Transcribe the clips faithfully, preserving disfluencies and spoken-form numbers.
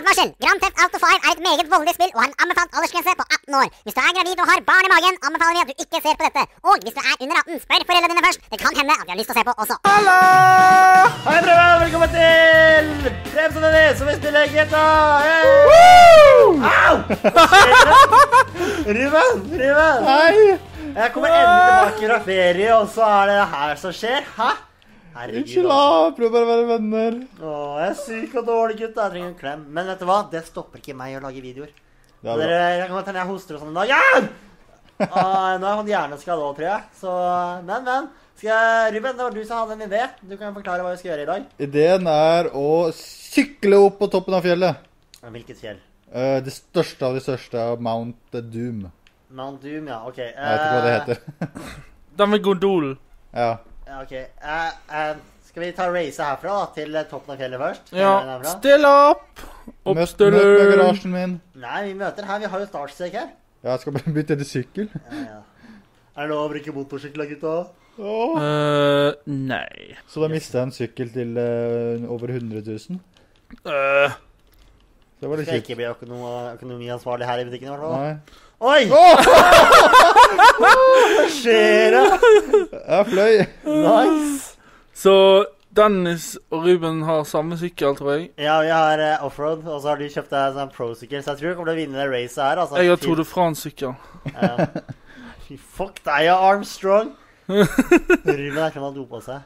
Advarsel! Grand Theft Auto fem er et meget voldelig spill og har en anbefalt aldersgrense på atten år. Hvis du er gravid og har barn i magen, anbefaler vi at du ikke ser på dette. Og hvis du er under atten, spør foreldrene dine først. Det kan hende at de har lyst til å se på også. Hallo! Hei, prøve! Velkommen til Fremstående som vi spiller G T A! Au! Ruben! Ruben! Hei! Jeg kommer endelig tilbake fra ferie, og så er det her som skjer. Hæ? Unnskyld da, prøv bare å være venner. Åh, jeg er syk og dårlig gutt, jeg trenger en klem. Men vet du hva? Det stopper ikke meg å lage videoer. Ja, Dere, jeg kan hende jeg hoster og sånn en dag. Ja! Ah, nå har jeg fått hjerneskade også, tror jeg. Så, men, men. Skal jeg, Ruben, det var du som hadde en idé. Du kan forklare hva vi skal gjøre i dag. Ideen er å sykle opp på toppen av fjellet. Hvilket fjell? Uh, det største av de største av Mount Doom. Mount Doom, ja, ok. Jeg vet ikke hva det heter. Den med gondolen. Ja. Ja, ok. Uh, uh, skal vi ta race herfra da, til toppen av fjellet først? Ja, still opp! Møt, Oppstiller. møt med garasjen min. Nei, vi møter her. Vi har jo startstrek her. Ja, jeg skal bare bytte til sykkel. Ja, ja. Er det lov å bruke motorsykler, gutta? Åh. Uh, nei. Så da mistet jeg en sykkel til uh, over hundre tusen. Uh, Det var litt Skal kjipt. ikke bli økonom økonomiansvarlig her i butikken i hvert fall. Nei. Oi! Hva skjer det? Jeg fløy. Nice! så Dennis og Ruben har samme sykkel, tror jeg. Ja, vi har uh, offroad, og så har de kjøpt en sånn pro-sykkel, så jeg tror du kommer til å vinne det racet her. Altså. Jeg har Tour de France-sykkel. Ja. Fy fuck deg, ja, Armstrong! Ruben er ikke noe å dope seg.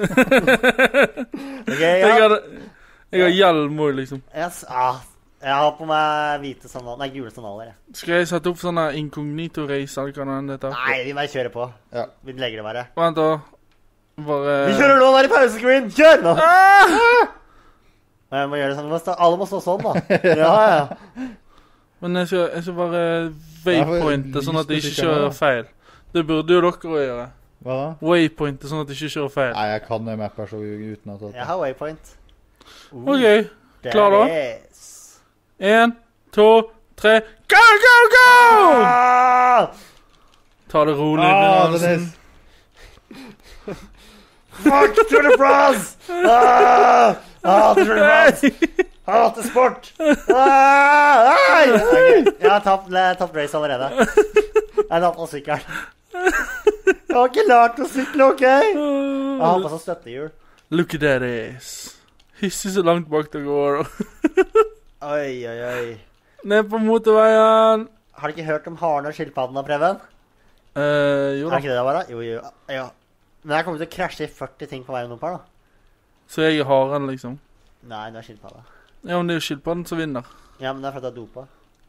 Ok, Jeg ja. har, jeg har hjelm også, liksom. Yes. Ah, jeg har på meg hvite sandaler, nei, gule sandaler. Ja. Skal jeg sette opp sånne incognito-race, eller hva det heter? Nei, vi bare kjører på. Ja. Vi legger det bare. Vent da. Bare... Vi kjører nå der i pausescreen! Kjør nå! Ah! Jeg må gjøre det sånn. Vi må stå, alle må stå sånn, da. Ja, ja. Men jeg skal, jeg skal bare waypointe, sånn at de ikke kjører feil. Det burde jo dere også gjøre. Hva da? Waypointe, sånn at de ikke kjører feil. Nei, jeg kan det mapper så uten at... Jeg har waypoint. Uh, Ok, klar da? yes. En, to, tre, go, go, go! Ah! Ta det rolig, Ah, Benhansen. Dennis. Fuck Tour de France! Ah! Jeg hater Tour de France! Jeg hater sport! Ah! Ai! Okay. Jeg har tapt, tapt race allerede. Jeg har tapt av sykkelen. Jeg har ikke lært å sykle, ok? Jeg har på sånn støttehjul. Look at that ass. Hisser så langt bak det går. Oi, oi, oi. Ned på motorveien. Har du ikke hørt om haren og skilpadden av Preben? Eh, jo Er da. ikke det det var da? Jo, jo. Ja. Men jeg kommer til å krasje i førti ting på veien opp her da. Så jeg er haren, liksom. Nei, det er skilpadda. Ja, men det er jo skilpadden som vinner. Ja, men det er fordi jeg er dopa.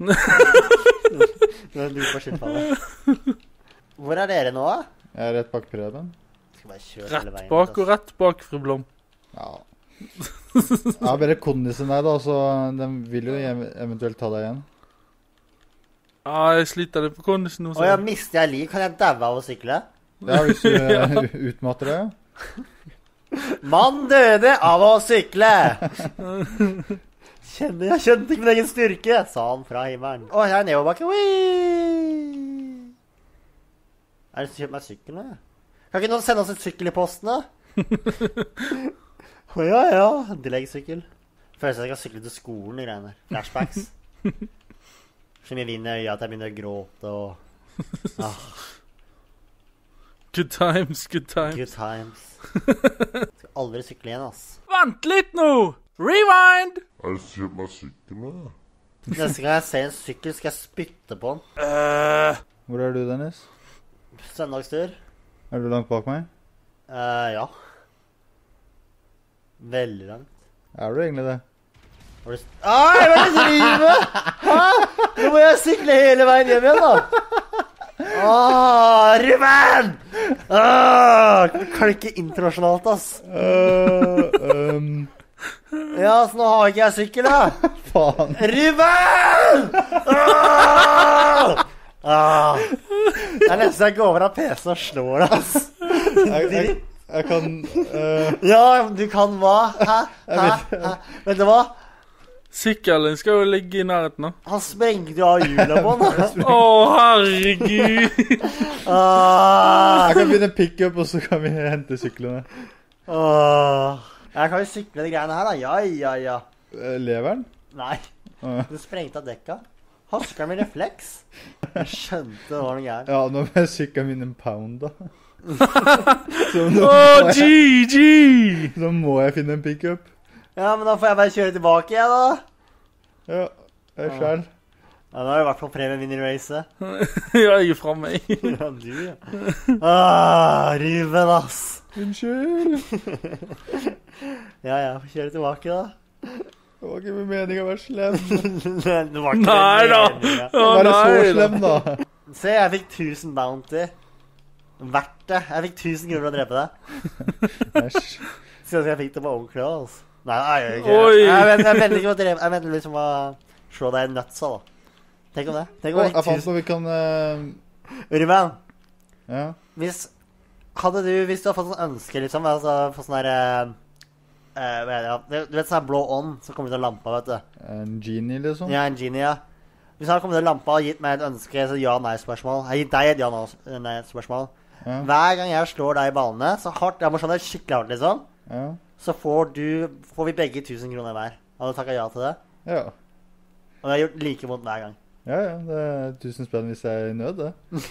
Du er dopa skilpadda. Hvor er dere nå da? Jeg er rett bak Preben. Skal bare kjøre hele Rett veien. bak og rett bak, fru Blom. Ja. Jeg har bare kondisen der da, så de vil jo ev- eventuelt ta deg igjen. Ja, jeg sliter litt på kondisen nå. Åja, mister jeg liv? Kan jeg daue av å sykle? Ja, hvis du uh, utmatter deg, ja. Mann døde av å sykle! Kjenner, jeg kjente ikke min egen styrke, sa han fra himmelen. Åh, her er nedoverbakke. Whee! Er det som kjøper meg sykkel nå? Kan ikke noen sende oss et sykkel i posten da? Åh, ja, ja. Tilleggsykkel. Føles som jeg skal sykle til skolen i greiene. Flashbacks. Så mye vind i øya at jeg begynner å gråte og... Ah, Good times, good times. good times. Skal aldri sykle igjen, ass. Vent litt nå! Rewind! Har du kjøpt meg sykkel nå? Neste gang jeg ser en sykkel, skal jeg spytte på den. Uh, Hvor er du, Dennis? Søndagstur. Er du langt bak meg? Eh, ja. Veldig langt. Er du egentlig det? Har du... Ai, hva er det du driver med? Hæ? Nå må jeg sykle hele veien hjem igjen, da. Åh, Ruben! Åh, kan du klikke internasjonalt, ass? Uh, um, Ja, så nå har ikke jeg sykkel, da. faen. Ruben! Åh! Åh. Det er nesten jeg går over av P C-en og slår det, ass. Jeg, jeg, jeg kan... Uh, Ja, du kan hva? Hæ? Hæ? Hæ? Vet du hva? sykkelen skal jo ligge i nærheten nå. Han sprengte jo av hjulet på den. Åh, herregud! Ah, jeg kan begynne pick-up, og så kan vi hente syklene. Åh. Jeg kan jo sykle de greiene her da. Ja, ja, ja. Uh, leveren? Nei. Du sprengte av dekka. Har sykkelen min refleks? Jeg skjønte det var noe gærent. Ja, nå er sykkelen min en pound, da. Så nå Åh, må G jeg, G! så må jeg finne en pick-up. Ja, men da får jeg bare kjøre tilbake igjen, da. Ja, jeg selv. Ja, nå har du vært på premie mini-race. Ja, jeg er fremme. Ja, du, ja. Ah, Ruben, ass. Unnskyld. Ja, ja, får kjøre tilbake, da. Det var ikke min mening å være slem. Det var ikke Nei da. meningen. Å, Være så nei da. slem, da. Se, jeg fikk tusen bounty. Verdt det. Jeg fikk tusen kroner å drepe deg. Æsj. Skal jeg fikk det på ordentlig, altså. Nei, nei, jeg gjør ikke Oi. det. Jeg venter, jeg venter ikke å drepe. Jeg venter liksom å slå deg i nøtsa, da. Tenk om det. Tenk Å, om jeg jeg fant fikk tusen. noe vi kan... eh, Ruben, ja. hvis, hadde du, hvis du hadde fått sånn ønske, liksom, altså, for sånn her, eh, eh, hva er det, ja, du vet sånn her blå ånd som kommer ut av lampa, vet du. En genie, liksom. Ja, en genie, ja. Hvis han hadde kommet ut av lampa og gitt meg et ønske, så ja-nei-spørsmål. Jeg har gitt deg et ja-nei-spørsmål. Ja. Hver gang jeg slår deg i ballene, så hardt, jeg må slå deg skikkelig hardt, liksom, Ja. så får du, får vi begge tusen kroner hver. Hadde du takket ja til det? Ja. Og det har gjort like vondt hver gang. Ja, ja. Det er tusen spenn hvis jeg er i nød, det.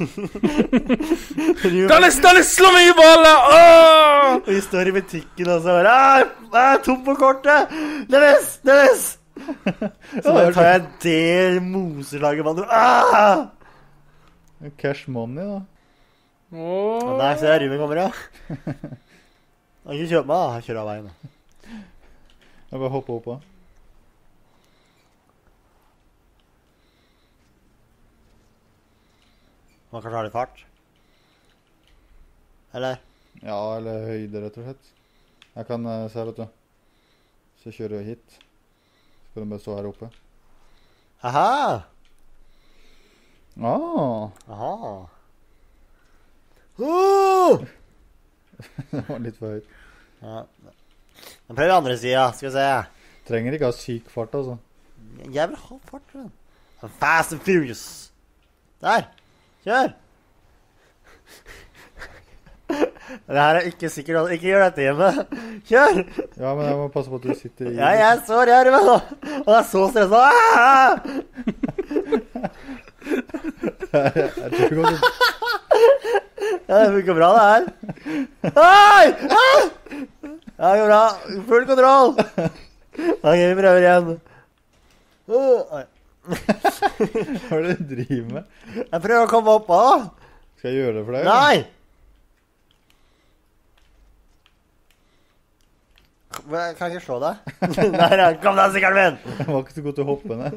Dennis, Dennis, slå meg i ballet! Åh! Og vi står i butikken og så bare, «Ah, jeg er tom på kortet! Dennis, Dennis! Så bare tar jeg det moserlaget, mann. Ah! Cash money, da. Og Åh. der ser jeg Ruben kommer, ja. Han kan ikke kjøpe meg, da. Jeg kjører av veien. Da. Jeg bare hopper opp på. Man kanskje har litt fart. Eller? Ja, eller høyde, rett og slett. Jeg kan uh, se, vet du. Så kjører jeg hit. Så kan du bare stå her oppe. Aha! Ah, Aha. Uh! det var litt for høyt. Ja. Men prøv andre siden, skal vi se. Trenger ikke ha syk fart, altså. Jeg vil ha fart, Ruben. Fast and Furious. Der. Kjør! Det her er ikke sikkert. Ikke gjør dette hjemme. Kjør! Ja, men jeg må passe på at du sitter i... Ja, jeg står her, Ruben. Og det er så stresset. Ah! jeg, jeg tror ikke at du... Ja, det funker bra, det her. Hei! Ah! Ja, det går bra. Full kontroll. Ok, vi prøver igjen. Uh, oi. Hva er det du driver med? Jeg prøver å komme opp, da. Skal jeg gjøre det for deg? Nei! Jeg kan ikke slå deg. Nei, ja. Kom deg, sykkelen min! Jeg var ikke så god til å hoppe ned.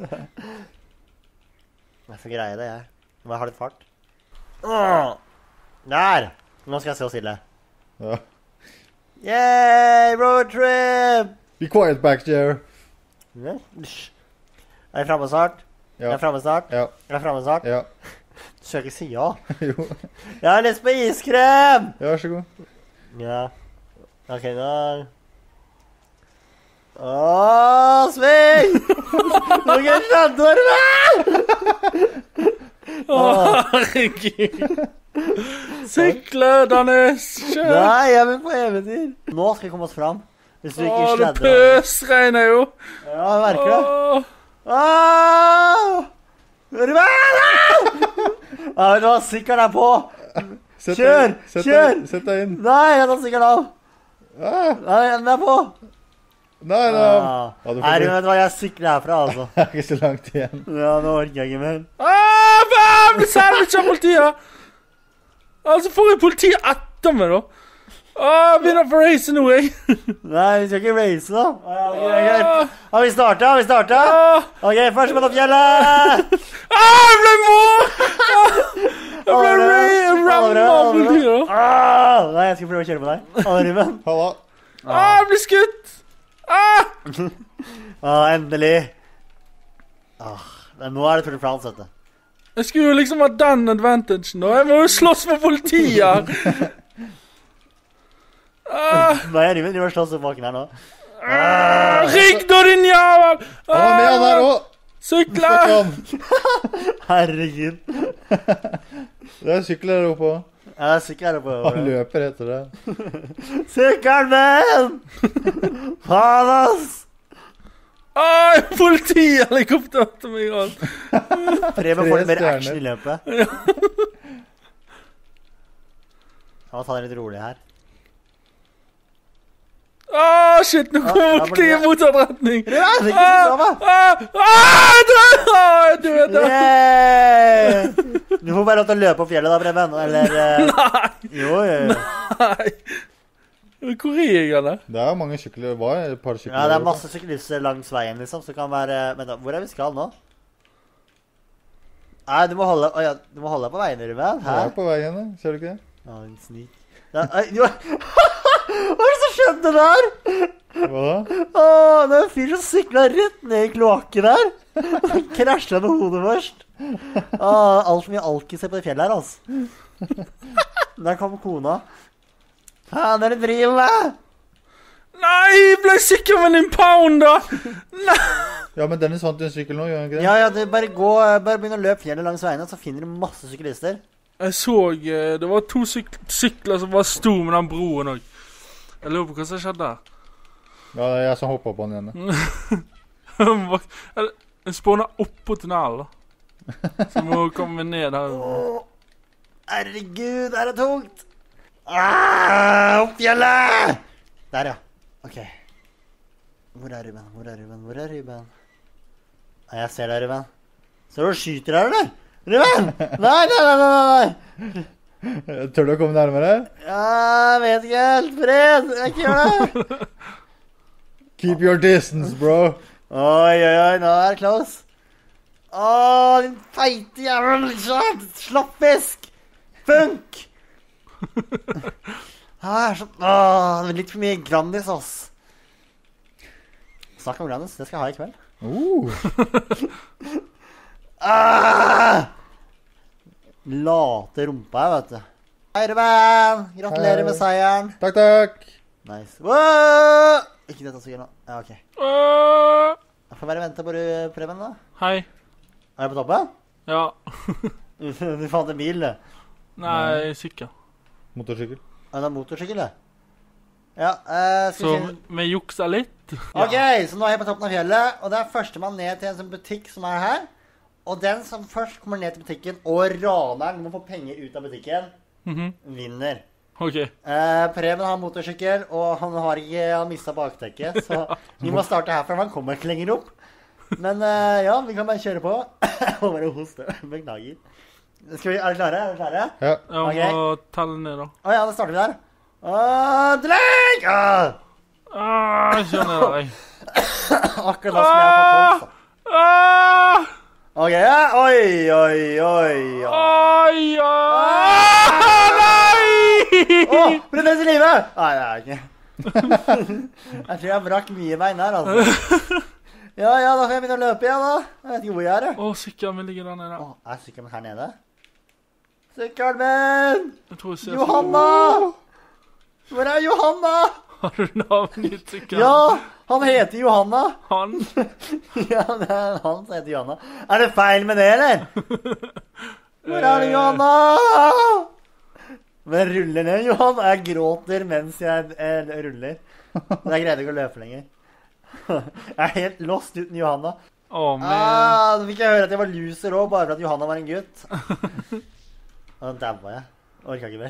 Jeg får greie det, jeg. Jeg må ha litt fart. Åh. Der! Nå skal jeg se og stille. Ja. Yay, road trip! Be quiet back there. Ja. Hysj. Er jeg fremme snart? Ja. Er jeg fremme snart? Ja. Er jeg fremme snart? Ja. Du skal ikke si ja. Jo. Jeg har lyst på iskrem! Ja, vær så god. Ja. Ok, da... Åh, sving! Nå kan jeg skjønne det! Åh, herregud. Sykle, Dennis. Kjør. Nei, jeg vil på eventyr. Nå skal vi komme oss fram. Hvis du ikke Åh, det sledder. pøsregner jo. Ja, jeg merker det. Åh. Åh! Ruben! Ja, vet du hva? Sykkelen er på. Sett Kjør, deg, sett kjør! Deg, sett deg inn. Nei, jeg tar sykkelen av. Ah, Nei, den er på. nei, nei. Ah. Ja, du får Nei, bli- Ruben, vet du hva? Jeg sykler herfra, altså. Det er ikke så langt igjen. Ja, nå orker jeg ikke mer. Ah, hvem? Selvmord av politiet. Altså, får jeg politiet etter meg, da? Ah, begynner for race nå, jeg. Nei, vi skal ikke race, da. Ah, ok, greit. Har vi startet? Har vi startet? Ah, Ok, først på toppfjellet! ah, jeg ble mål! Ah, jeg ble Alle ra- rammet Alle av Alle politiet, da. Ah, nei, jeg skal prøve å kjøre på deg. Alle, Ruben. Halla. Ah, jeg ble skutt. Ah, Ah, endelig. Ah, men nå er det Tour de France, vet du. jeg skulle jo liksom ha den advantagen, da. Jeg må jo slåss med politiet. Ah, Nei, Ruben, du må slåss opp baken her nå. ah, rygg da, din jævel. Han var med han der Ah, også. sykle. Ah. Herregud. Det er sykkel der oppe også. Jeg er sikker her oppe. Han løper etter det. Sykkelen min! Faen, ass! Åh, politihelikopter til meg alt. Preben får litt mer stjerner. action i løpet. Ja, ta det litt rolig her. Åh, shit, nå Ja, kommer ja, politiet i motsatt retning. Ja, det er ikke så bra, Åh, åh, jeg dør! Åh, jeg dør! Yay! Du får bare lov til å løpe opp fjellet da, Preben. Eller... eh, Nei, Jo, jo, jo. nei. Hvor er jeg, eller? Det er jo mange sykler. Det var et par sykler. Ja, det er der oppe. masse syklister langs veien, liksom, så det kan være... Men da, hvor er vi skal nå? Nei, du må holde... Å ja, du må holde deg på veien, Ruben. Jeg Hæ? er på vei igjen, ser du ikke det? Ja, en snik. Ja, oi, du... Hva er det som skjedde der? Hva da? Åh, det er en fyr som syklet rett ned i kloakken der. Han krasjet med hodet først. Åh, alt for mye alkis på det fjellet her, altså. Der kom kona. Hva er det dere driver med? Nei, jeg ble sikker med en impound da. Nei. Ja, men Dennis vant en sykkel nå, gjør han ikke det? Ja, ja, det er bare gå, bare begynne å løpe fjellet langs veiene, så finner du masse syklister. Jeg så, eh, det var to syk sykler som bare sto med den broen også. Jeg lurer på hva som skjedde der. Ja, det er jeg som hoppet på den ene. Eller, jeg spåner opp på tunnelen da. Så må komme ned her. Åh, herregud, det er det tungt. Ah, opp fjellet! Der, ja. Ok. Hvor er Ruben? Hvor er Ruben? Hvor er Ruben? Nei, jeg ser deg, Ruben. Ser du og skyter her, eller? Ruben! Nei, nei, nei, nei, nei. Tør du å komme nærmere? Ja, jeg vet ikke helt. Fred, jeg ikke gjør det. Keep your distance, bro. Oi, oi, oi, nå er det close. Åh, din feite jævel. Slapp fisk. Funk. Ah, så, åh, det er litt for mye Grandis, ass. Snakk om Grandis, det skal jeg ha i kveld. Uh. Ah! Late rumpa her, vet du. Hei, Ruben! Gratulerer Hei. med seieren. Takk, takk. Nice. Wow! Ikke dette så gøy nå. Ja, ok. Åh, Jeg får bare vente på du, Preben, da. hei. Er jeg på toppen? Ja. Du fant en bil, du. Nei, sikker. Motorsykkel. Ja, det er motorsykkel, det. Ja, eh, skal Så vi finne... vi jukser litt. Ok, så nå er jeg på toppen av fjellet, og det er førstemann ned til en sånn butikk som er her. Og den som først kommer ned til butikken, og raneren må få penger ut av butikken, Mhm. vinner. Ok. Eh, Preben har motorsykkel, og han har ikke han mistet baktekket, så vi må starte herfra, for han kommer ikke lenger opp. Men eh, ja, vi kan bare kjøre på. Og bare hoste. Beklager. Skal vi, er dere klare? Er dere klare? Ja. Jeg må telle ned da. Å ja, da starter vi der. Åh, dreng! Ah! Ah, jeg kjenner deg. Akkurat da som jeg har fått tolv. Ah! Ok, ja. Oi, oi, oi. oi. Oi, oi. Nei! Åh, prinsesse i livet! Nei, det er jeg ikke. Jeg tror jeg brakk mye bein der, altså. Ja, ja, da får jeg begynne å løpe igjen, da. Jeg vet ikke hvor jeg er, jeg. Å, sykkelen min ligger der nede. Åh, er sykkelen her nede? Sykkelen min! Jeg tror jeg ser Johanna! Hvor er Johanna? Har du navnet i sykkelen? Ja, han heter Johanna. Han? Ja, det er han som heter Johanna. Er det feil med det, eller? Hvor er det, Johanna? Men jeg ruller ned, Johan. Jeg gråter mens jeg eh, ruller. Jeg greide ikke å løpe lenger. Jeg er helt lost uten Johanna. Å, men... Ah, nå fikk jeg høre at jeg var loser også, bare for at Johanna var en gutt. Og da dabba jeg. Orket ikke mer.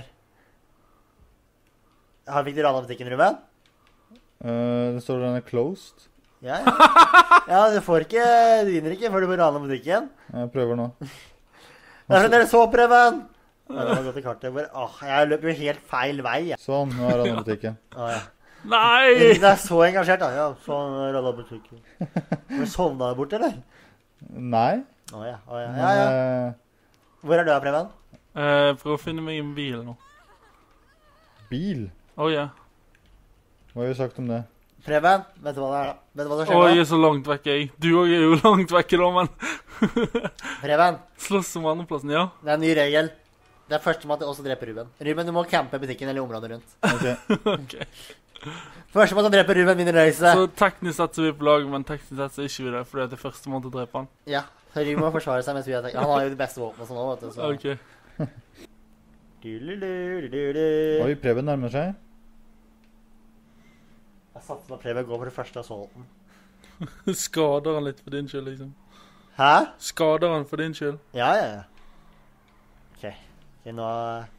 Har Fikk du rana butikken, Ruben? Uh, det står den er closed. Ja, ja. Ja, du får ikke, du vinner ikke før du får rana butikken. Jeg prøver nå. Det er fordi dere så, Preben. Ja, det var godt i kartet. Bare, åh, jeg løper jo helt feil vei. Ja. Sånn, nå er han i butikken. Åh, ja. Nei! Det er så engasjert, da. Ja, sånn rana butikken. Har du sovnet der borte, eller? Nei. Åh, ja. Åh, ja. Men, Ja, ja. eh, Hvor er du, Preben? Eh, prøv å finne meg en bil nå. bil? Å, ja. Hva har vi sagt om det? Preben, vet du hva det er da? Vet du hva det Å, skjer jeg nå? er så langt vekk, jeg. Du også er jo langt vekk da, men... Preben, Slåss om andreplassen, ja. det er en ny regel. Det er førstemann til oss som dreper Ruben. Ruben, du må campe butikken eller området rundt. Ok. Ok. Førstemann som dreper Ruben vinner racet. Så teknisk sett så er vi på lag, men teknisk sett så er ikke vi det, fordi det er første måte å drepe han. Ja, så Ruben må forsvare seg mens vi attacker. Han har jo de beste våpnene sånn også, vet du. Så. Ok. Du-du-du-du-du. Oi, Preben nærmer seg. Jeg satte meg Preben gå for det første assaulten. Skader han litt for din skyld, liksom. Hæ? Skader han for din skyld. Ja, ja, ja. Ok. Ok, nå...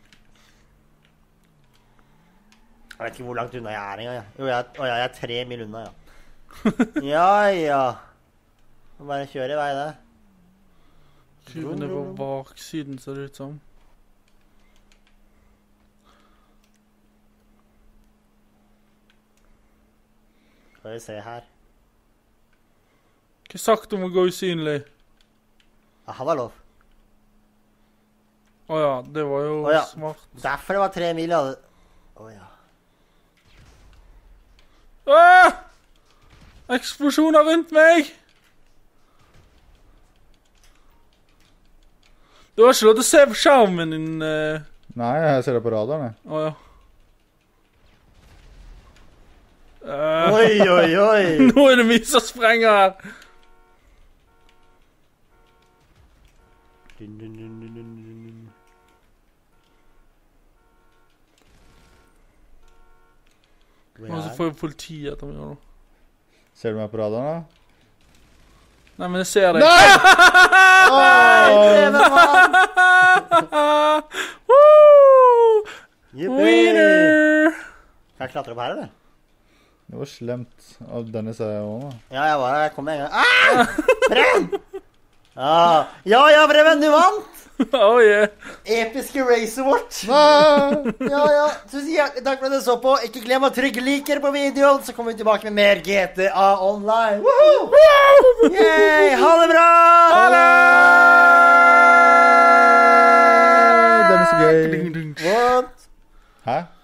Jeg vet ikke hvor langt unna jeg er engang, ja. Jo, jeg, å, ja, jeg er tre mil unna, ja. Ja, ja. Må bare kjøre i vei, det. Kuben er på baksiden, ser det ut som. Skal vi se her. Hva sagt om å gå usynlig? Ja, han var lov. Åja, det var jo Å, ja. smart. Derfor det var tre mil, ja. Å, ja. Ah! Eksplosjoner rundt meg! Du har ikke lov til å se på skjermen din. Uh... Nei, jeg ser det på radaren, jeg. Åja. Uh... Oi, oi, oi. Nå er det mye som sprenger her. Dun, dun, dun, dun, dun, dun. Hvor Og så er får vi politiet etter meg nå. Ser du meg på radaren, da? Nei, men jeg ser deg. Nei! Oi, Drevenmann! Woo! Yippee! Winner! Kan jeg klatre opp her, eller? Det var slemt av Dennis er også, da. Ja, jeg var her. Jeg kom med en gang. Ah! Breven! Ah. Ja, ja, Breven, du vant! Oh, yeah. Episke racet vårt. Ah! Ja, ja. Tusen hjertelig takk for at du så på. Ikke glem å trykke liker på videoen, så kommer vi tilbake med mer G T A Online. Woohoo! Yay! Ha det bra! Ha det! Dennis er gøy. Ding, ding. What? Hæ?